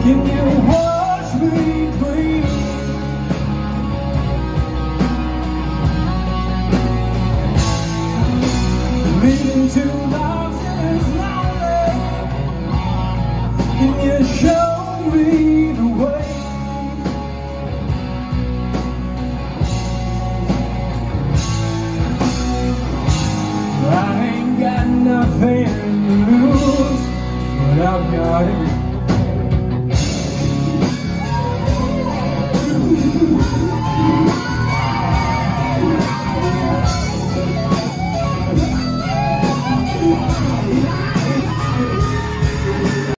Can you wash me clean? Leading to life.